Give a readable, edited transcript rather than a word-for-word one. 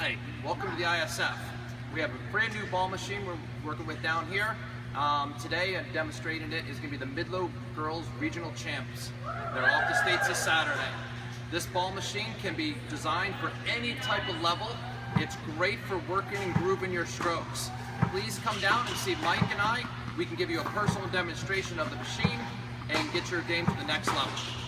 Hi, welcome to the ISF. We have a brand new ball machine we're working with down here. Today, and demonstrating it, is going to be the Midlow Girls Regional Champs. They're off the states this Saturday. This ball machine can be designed for any type of level. It's great for working and grooving your strokes. Please come down and see Mike and I. We can give you a personal demonstration of the machine and get your game to the next level.